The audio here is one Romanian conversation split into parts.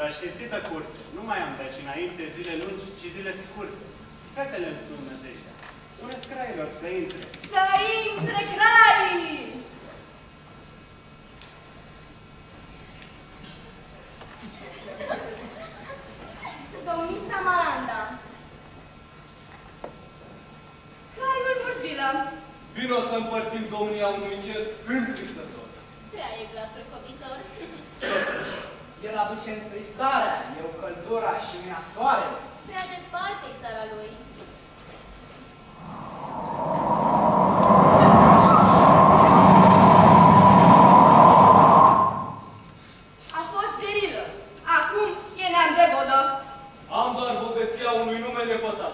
Dar știți-tă curte, nu mai am de aici înainte zile lungi, ci zile scurte. Fetele îmi sună deja. Spune-ți crailor să intre. Să intre craii! Domnița Maranda. Craiul Murgilă. Vino să împărțim domnia unui cet încrisător. Prea e glasul cobitor. El aduce întristarea, eu căldura și mina soarele. Prea departe-i țara lui. A fost gerilă. Acum e neam de vodă. Am doar bogăția unui nume nepătat.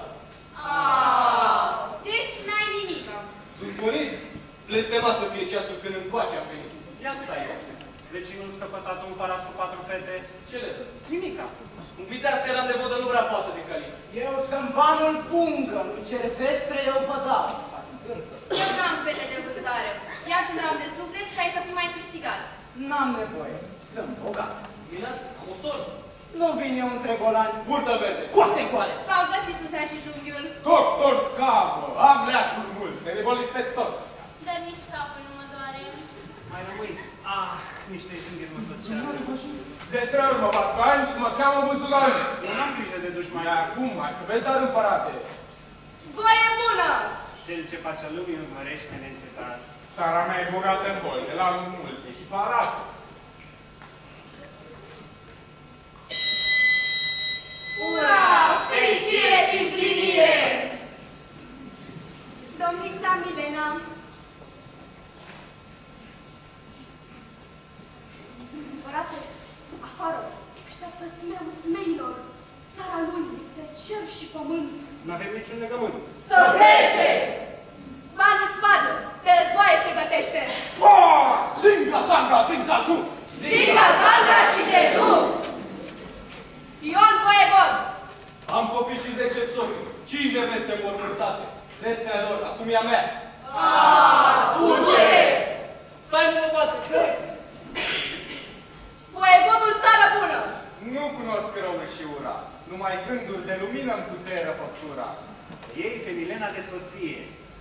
Deci n-ai nimică. Sunt gonit? Blestemat să fie ceasul când încoace am venit. Ia stai. Vecinul scăpătat un parat cu 4 fete. Ce le dă? Nimica. Un viteaz că eram de vodă nu vrea fată de calitate. Eu sunt banul pungă, nu cer vestre, eu vă dau. Eu n-am fete de vânzare. Ia-ți un ram de suflet și ai să fii mai câștigat. N-am nevoie, sunt bogat. Minat, am o soră. Nu vin eu între golani, Burtă verde. coate goale. S-au găsit usea și junghiul. Doctor scapă, am leacuri multe, neboliți pe toți. Dar nici capul nu mă doare. Mai rămâi. Ah, niște junghiuri mă tot ceară. De 3 ori mă bat bani și mă cheamă Buzulani. Eu n-am grijă de dușmani. Dar acum, mai să vezi, dar împărate. Voie bună! Cel ce face lumii urmărește neîncetat. Țara mea e bogată în boli, de la multe și parate. Ura! Fericire și împlinire! Domnița Milena. Împărate, afară, așteaptă smeul smeilor, țara lui, de cer și pământ. N-avem niciun legământ. Să plece! Bani în spadă, de războaie se gătește! Zinga, zanga, zinga, tu! Zinga, zanga și de tu! Ion Voievod! Am copii și 10 soți, 5 neveste mormântate. Vestrea lor, acum e a mea. Du-te! Stai, nu mă bate, cred! Voievodul țară bună! Nu cunosc răul și ura. Numai gânduri de lumină îmi puteră făptura. Ei pe Milena de soție.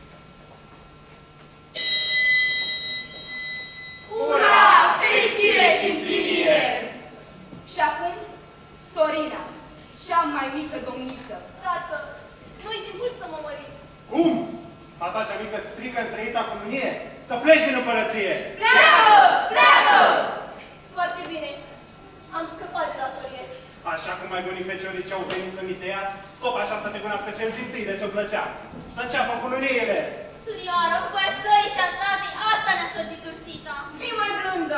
Ura! Fericire și împlinire! Și acum, Sorina, cea mai mică domniță. Tată, nu-i timpul să mă mărit. Cum? Fata cea mică strică întrăita cu mânie? Să pleci din împărăție! Pleacă! Pleacă! Foarte bine. Am scăpat de datorie. Așa cum ai gonit feciorii ce au venit să mi te ia, tot așa să te gonească cel dintâi de ți-o plăcea. Să înceapă cununiile! Surioară, băiățării și ațabii, asta ne-a sărbit ursita. Fii mai blândă.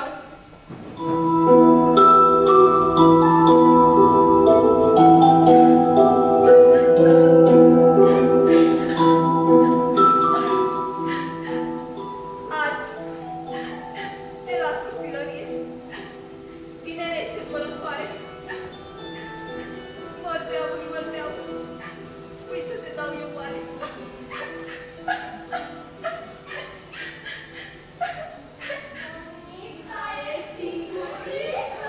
Azi, te las copilărie, tinerețe fără soare. Mărdeauri, mărdeauri, cui să te dau eu oare? Domnița e singurită.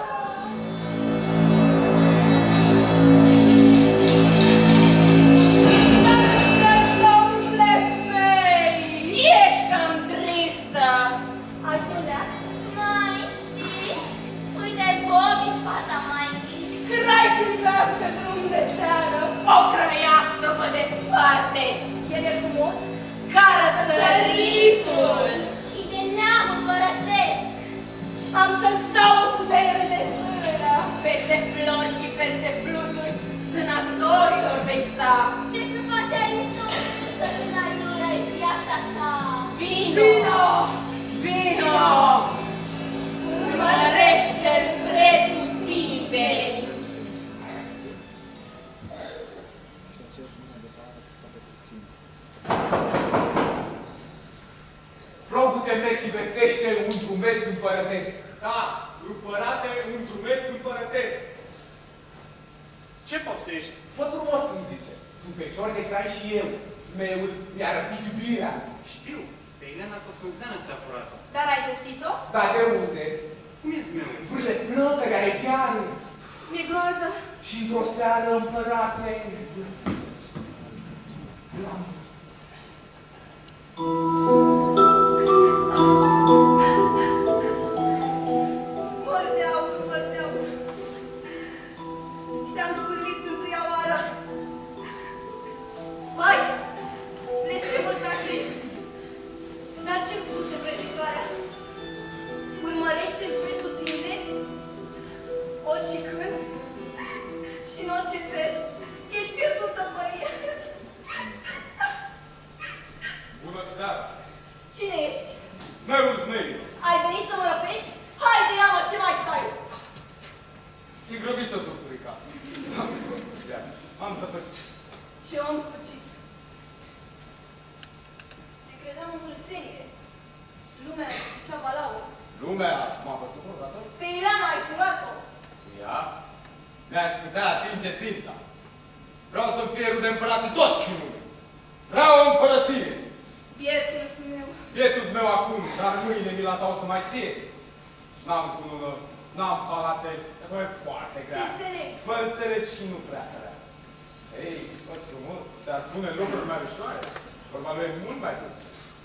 Să umplesc mei. Ești cam tristă. Ai vrea? Mai știi? Uite, Bobby, fata mai mică. Crai privească drum de seară. O crăiasă mă desparte. El e frumos? Ca răsăritul. Și de neam împărătesc. Am să stau cu putere de zâră. Peste flori și peste fluturi, zâna zorilor vei sta. Ce să faci aici, nu? Să când aiurea-i viața ta. Vino! Vino! Urmărește-l pretutindeni. Rogu-te mergi și vestește un drumeț împărătesc. Da, împărate, un drumeț împărătesc. Ce poftești? Fă frumos îmi zice. Sunt fecior de crai și eu. Smeul mi-a răpit iubirea. Știu, pe Elena Cosânzeană ți-a furat-o. Dar ai găsit-o? Dar de unde? Cum e zmeul? Zburile flotă care chiar Mi-e groază. Și într-o seară, împărate, Mărdeaur. Te-am spârlit întâia oară. Hai, blestemul tatăl. Dar ce spuse vrăjitoarea? Urmărește-l pretutindeni, ori și când, și în orice fel. Ești pierdută, părie. Bună seara! Cine ești? Zmeul zmeilor! Ai venit să mă răpești? Haide, ia-mă, ce mai stai? E grăbită, doctorica. Am zăpăcit. Ce om sucit? Te credeam în mulțenie. Lumea zicea balaură. Lumea m-a văzut vreodată? Pe Ileana ai furat-o. Cu ea? Mi-aș putea atinge ținta. Vreau să-mi fie rude împărații toți din lume. Vreau o împărăție. Bietul meu. Bietul meu acum, dar mâine mi-l dau să mai ție. N-am cunună, n-am palate, e foarte grea. Înțeleg. Vă înțelegi și nu prea grea. Ei, tot frumos, te-a spune lucruri mai ușoare. Vorba lui e mult mai dulce.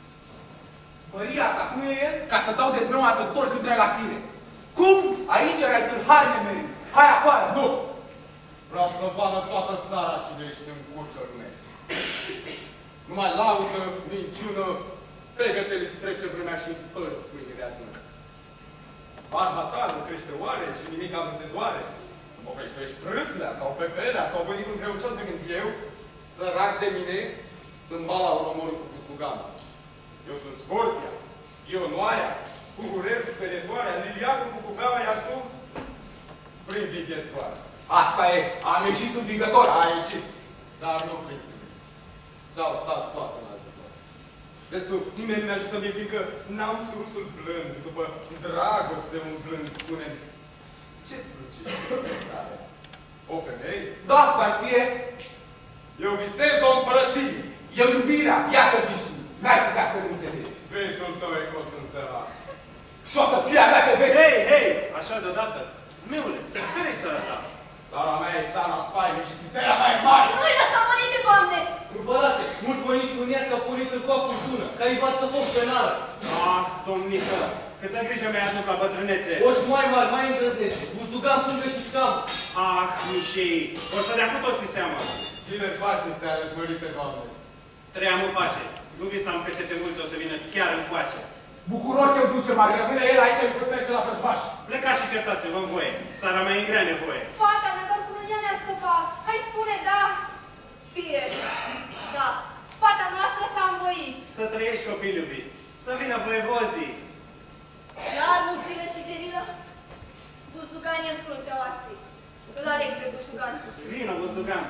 Maria, ta, cum e el? Ca să dau de zmeaua să torc întreaga tine. Cum? Aici ai tâlhari nemeri. Hai afară! Nu! Vreau să vadă toată țara cine ești în curcă lume. Numai laudă, minciună, pregăte-li trece vremea și îți pâine de asemenea. Barba ta nu crește oare și nimic nu te doare? Nu povestești prâslea sau pepelea sau vânitul greu cel de când eu, sărac de mine, sunt balaur omorât cu pustuganul. Eu sunt Scorpia, Ionoaia, Cucurel, sperietoarea, Liliacul cu cubeaua, iar tu, privighetoare. Asta e, am ieșit învingător. A ieșit, dar nu prin tine. Ți-au stat toate în ajutor. Vezi tu, nimeni nu ne ajută mie, fiindcă n-am sursul blând, după dragoste umblând, spune-mi, ce-ți lucești spre o femeie? Da, dar ție, Eu visez o împărăție. eu iubirea, iată visul. N-ai putea să nu înțelegi. Visul tău e cos în seara. Și o să fie a mea pe veci. Hei, așa deodată. Zmeule, care-i țara ta? Țara mea e țara spaimei și puterea mea e mare. Nu-i lăsa mărite, Doamne! Împărate, mulți voinici mâniați au pornit în coap furtună, ca îi vață foc penală. Ah, domniță, câtă grijă mi-ai adus la bătrânețe. Oși mai mari, mai îndrăzneți, bustugan, pungă și scam. Ah, mișei, o să dea cu toții seama. Cine-ți faci în seara, smărite, Doamne? Trăiam în pace. Nu visam că ce te multe o să vină chiar în pace. Bucuros eu duce, Maria, vine el aici, îmi trece la vrăjmaș. Plecați și certați-vă în voie. Țara mea e în grea nevoie. Fata mea doar cu mânia ne-a scăpat. Hai spune da. Fie, da. Fata noastră s-a învoit. Să trăiești, copil iubit. Să vină voievozii. Iar Murcilă și Gerilă? Buzdugan e în fruntea oaspei. Îl aleg pe Buzdugan. Vină, Buzdugan.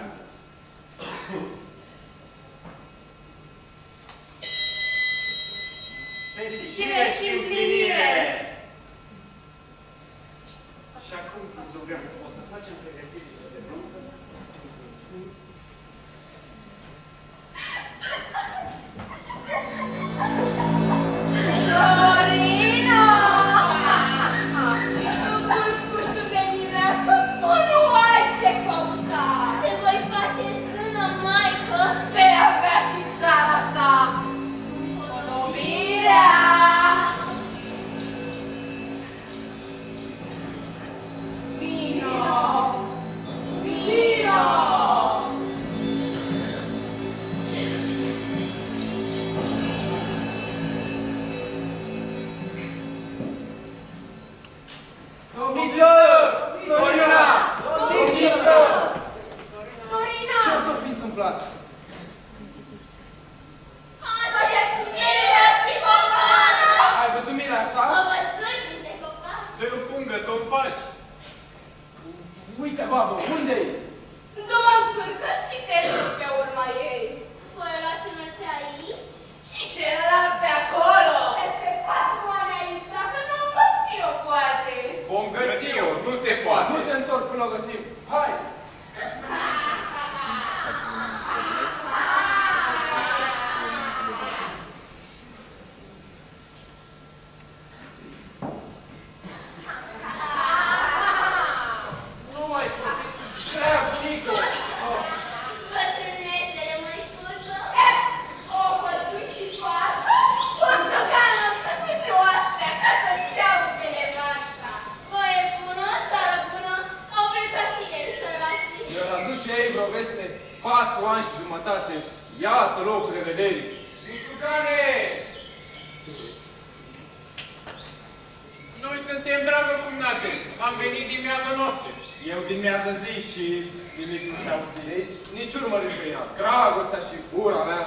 Fericire și împlinire! Și acum, Buzdugan, o să facem pregătirile de nuntă? Dorina! Tu, culcușul de mireasă, tu nu ai ce căuta! Ce voi face zână, maică? Vei avea și țara ta! Onomirea! Vino! Vino! Domniță! Sorina! Domniță! Sorina! Ce s-a fi întâmplat? Băieți, Mirea și Bobana! Ai văzut mirea sa? Mă văzut de copaci? Să în pungă, să în paci. Uite, babă, unde-i? Nu mă încurcă și te duc pe urma ei. Voi luați unul pe aici? Și celălalt pe acolo? Peste 4 ani aici, dacă n-am găsit-o, poate. Vom găsi-o, nu se poate. Nu te întorc până o găsim. Hai! Nu mai 4 ani și jumătate. Iată locul revederii. Bustucane! Noi suntem, dragă cumnate. Am venit dimineață noapte. Eu dimineață zi și nimic nu se auzi. Deci nici urmă răsfăina. Dragostea și ura mea.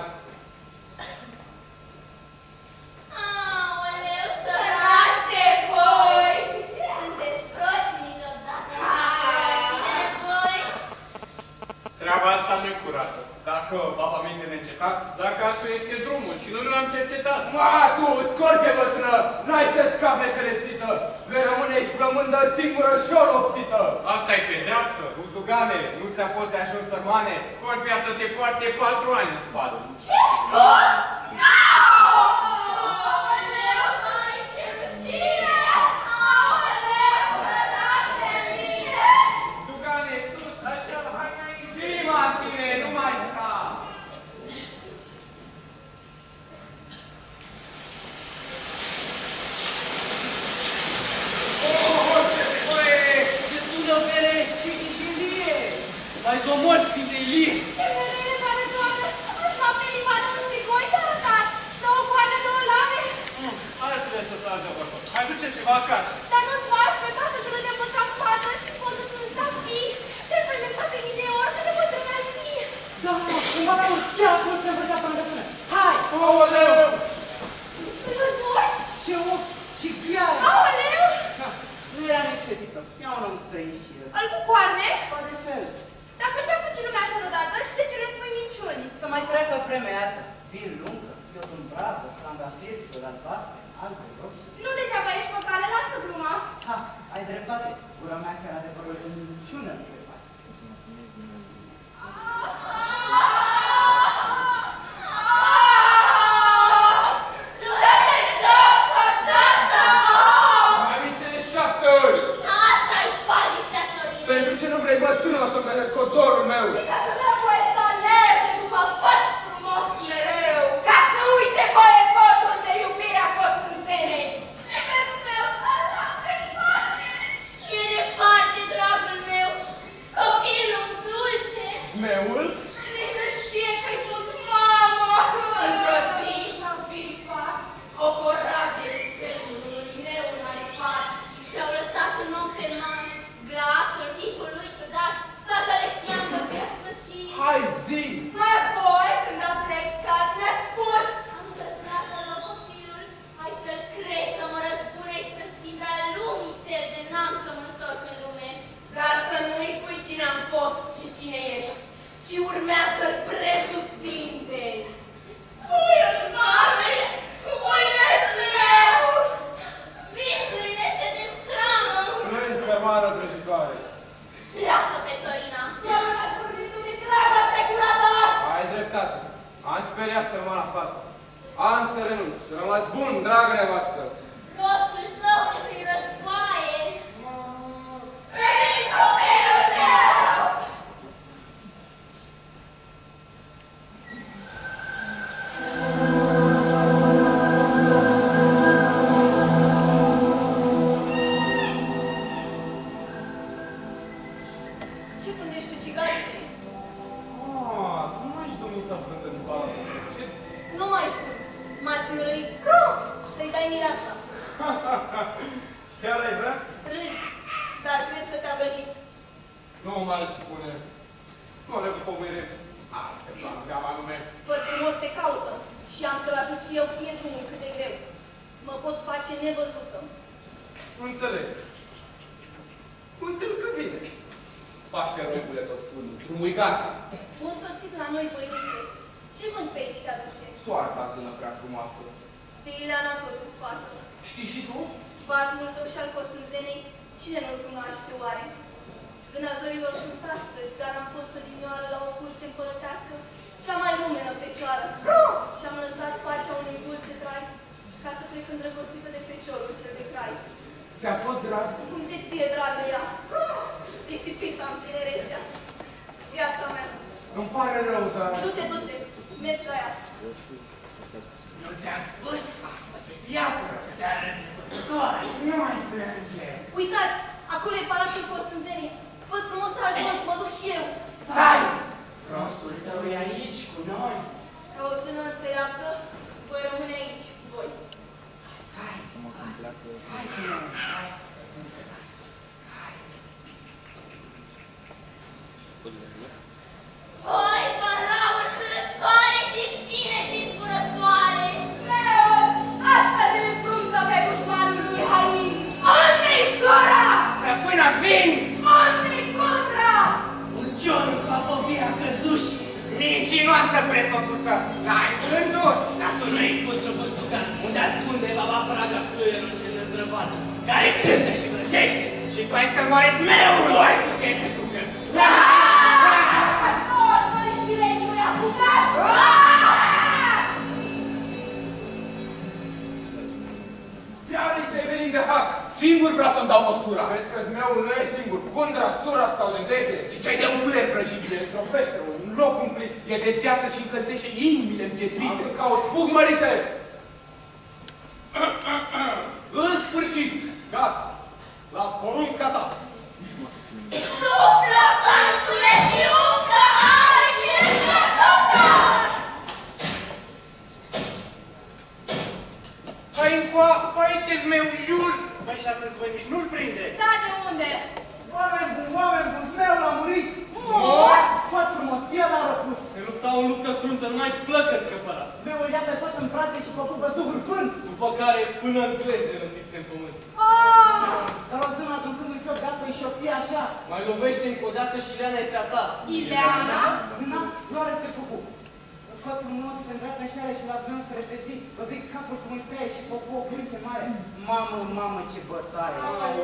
Aoleu, săraci de voi! Sunteți proști niciodată, știi de voi? Treaba asta nu-i curată. Dacă v-am aminte neîncetat, Dacă asta este drumul și nu l-am cercetat. Ma, tu, scorpie bătrână, n-ai să scapi nepedepsită. Vei rămâne și flămândă singură și oropsită. Asta-i pedeapsă. Buzdugane, nu ți-a fost de ajuns sărmane? Corpia să te poarte 4 ani în spate. Ce? Cum? Aoleu, mai ce rușine! Aoleu, săraci de mine! Buzdugane, sus, așa, hai înainte. Prima tine, nu mai sta. Ce sună bere și vigilie! Mai zomori, Sfinte Ilie! alături să stați acolo. Mai duce ceva acasă. Dar nu-ți mai pe toată că de pășa fată și pot să să fii. Trebuie să stai mii de ori să ne pătrânează mie. Da, cumva nu chiar cum se învăța până de până. Hai! Aoleu! Îl văzuși? Ce ochi, ce gheare! Aoleu! Nu era nici fetiță, ea un om străin și el. Îl cu coarne? Pa de fel. Dar pe ce-a făcut lumea așa deodată și de ce le spui minciuni? Să mai treacă vremea iată. Vin lungă, eu sunt bravă, strandafiri, flori albastre, albe, roșii. Nu degeaba ești pe cale, lasă gluma. Ha, ai dreptate. Gura mea chiar adevărul de minciună nu te face. Mai înțeles 7 ori. Asta-i pajiștea, Sorine! Pentru ce nu vrei bătrână să vedeți codorul meu? Ca să dea voie să alerge după făt frumos mereu, ca să uite voievodul de iubirea cosântenei. Și pentru meu să lase departe. E departe, dragul meu, copilul dulce. Smeul? Nici nu știe că-i sunt mamă. Într-o zi s-a înfiripat o corabie de greu înaripat și-au lăsat un om pe mare. Glasul tipului ciudat, la care știam de viață și... Hai, zi! Mai apoi, când am plecat, mi-a spus: am să-ți la copilul, hai să-l crezi, să mă răzbune și să schimb la lumii țel de n-am să mă întorc în lume. Dar să nu-i spui cine am fost și cine ești, ci urmează-l pretutinde. Puiul mamei, puiuleț meu! Visurile se destramă. Plângi, sărmană vrăjitoare. Lasă pe Sorina. Dar nu mi-ați vorbit de treaba asta curată! Ai dreptate. Am speriat sărmana fată. Am să renunț. Rămas bun, dragă nevastă. Rostul tău e prin războaie. Veni copilul meu! Ce gândești tu, cigașule? Nu mai ești domnița plândă în bală. Ce? Nu mai sunt. M-ați înrăit. Să-i dai mireasa. Chiar ai vrea? Râzi, dar cred că te-a vrăjit. Nu mai spune. Nu le pomere. Alte plană de anume. Văd frumos te caută și am să-l ajut și eu fie drumul cât de greu. Mă pot face nevăzută. Nu înțeleg. Uite-l că vine. Paște roibule tot fundul. Drumul-i gata. Bun sosit la noi, voinice. Ce vânt pe aici te aduce? Soarta zână prea frumoasă. De Ileana tot îți pasă. Știi și tu? Basmul tău și al cosânzenei, cine nu-l cunoaște oare? Zâna zorilor sunt astăzi, dar am fost odinioară la o curte împărătească, cea mai lumenă fecioară. Și-am lăsat pacea unui dulce trai, ca să plec îndrăgostită de feciorul cel de crai. Ți-a fost drag? Cum ție dragă ea? Risipită am tinerețea. Viața mea. Îmi pare rău, dar... Du-te, du-te, mergi la ea. Nu ți-am spus? A fost pe piatră să te arăți răzbătoare. Nu mai plânge. Uitați, acolo e palatul cosânzenii. Fă frumos, tragi jos, mă duc și eu. Stai! Rostul tău e voi rămâne aici cu voi. Hai. Voi, balauri sărătoare și cine și zburătoare! Astfel în fruntă pe dușmanul lui Hain! Unde-i Flora? Până vin! Unde-i Contra? Un ciorul cu apovia căzuși, mincinoasă prefăcută! N-ai gândut? Dar tu nu ai spus lui Bustucan unde ascunde baba Praga fluierul cel năzdrăvat, care cântă și vrăjește, și tu ai să moreți meu, nu ai spus că e pentru meu! Fiare și Evelin de Hac! Singur vreau să-mi dau măsura! Vezi că zmeul nu e singur, Cundra, sura sau de veche. Ziceai de un fluier prăjit, e într-o peșteră, un loc umplit. E dezgheață și încălzește inimile împietrite. Am caut, fug, mărite! În sfârșit, gata, la porunca ta. Suflă, bărsule, fiucă, arghie, sătător! Hai încoa, aici e zmeu, jur! Băi, și atâți voi nici nu-l prindeți. Da, de unde? Oameni buni, zmeul a murit! Mor! Făt frumos, el a răpus! Se luptau în luptă cruntă, numai flăcă scăpăra. Zmeul ia pe făt în brațe și făcut duhul fânt! După care până în glezne întipse în pământ. Dar o zână aducându-i cioc gata îi șoptie așa. Mai lovește încă o dată și Ileana este a ta. Ileana? Zâna, floare este făcut. Făt frumos, se îndreaptă și are și la zmeu să repezi. Vă zic capul cum îi treie și făcut o brânce mare. Mamă, ce bătaie!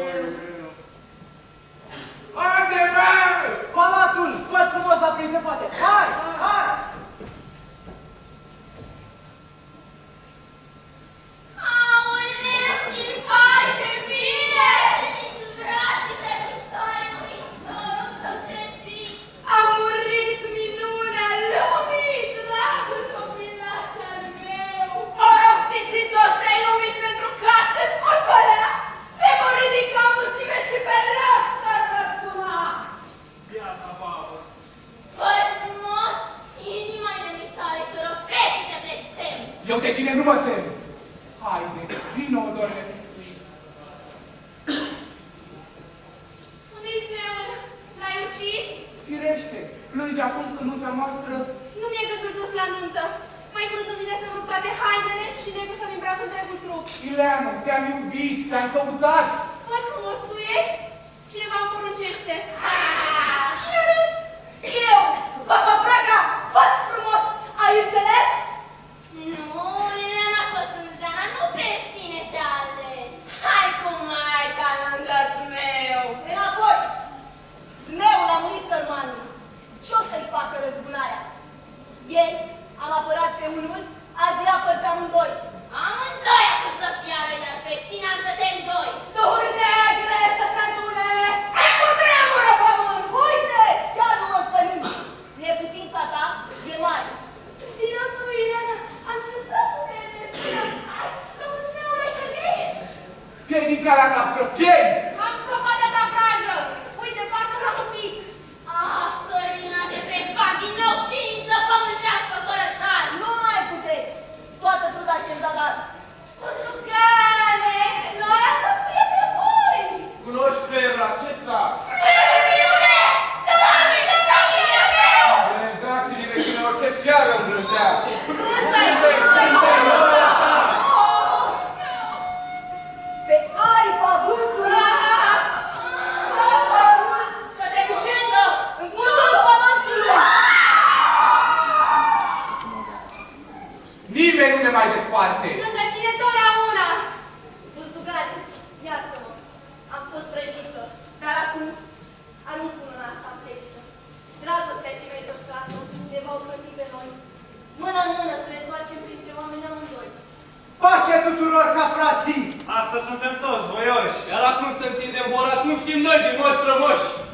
Haide, bă! Palatul! Făt frumos la prinse poate! Hai! Aoleu și vai de mine! Veniți brații trădătoare, muritorul să-mi trezi! A murit minunea lumii, dragul copilaș al meu! Oropsiții toți ai lumii pentru că astăzi morcolea se vor ridica mulțime și pe loc s-ar răzbuna! Biata babă! Voi frumos, inima-i de tale ți-o ropește și te blestem! Eu de tine nu mă tem! Haide, vino, doamne! Unde-i zmeul? L-ai ucis? Firește, plânge acum că nunta noastră... Nu mi-e gândul dus la nuntă. Mai curând îmi vine să-mi rup toate hainele și negru să-mi îmbrac întregul trup. Ileana, te-am iubit, te-am căutat! Făt frumos, tu ești? Cineva îmi poruncește. Cine a râs? Eu! Baba Praga! Făt frumos! Ai înțeles? Nu, Ileana Cosânzeana, nu pe tine te-a ales! Hai cu maica lângă zmeu! Înapoi! Zmeul a murit sărmanul. Ce o să-i facă răzbunarea? Ieri am apărat pe unul, azi îl apăr pe amândoi. Amândoi acum să piară, iar pe tine am să te îndoi! Duhuri negre să se adune! Cu tremură pământ! Uite! Chiar nu mă spănând! Neputința ta e mare. Vino tu, Ileana! Am să putem de spune! Domnul zmeu mai să leie! Piei din calea noastră, piei! Am scăpat de ta vrajă! Uite, parcă s-a topit! Ah, Sorina de pe fan, din nou ființă pământească fără tar! Nu mai puteți! Toată truda ce-mi s-a dat! Bustucane! Noi am fost prieteni buni! Cunoști felul acesta? Sfântul minune! Doamne, de familia meu! Ești drag și din vecine orice fiară îmblânzea! Pe aripa vântului! Dă pământ să te cuprindă în fundul pământului! Nimeni nu ne mai desparte! Lângă tine totdeauna! Bustucane, iartă-mă! Am fost vrăjită, dar acum arunc mâna asta pletită. Dragostea ce mi-ai păstrat-o ne va ocroti pe noi. Mână în mână să ne întoarcem printre oameni amândoi. Pace tuturor ca frații! Astăzi suntem toți voioși! Iar acum să întindem bora, cum știm noi din moși strămoși.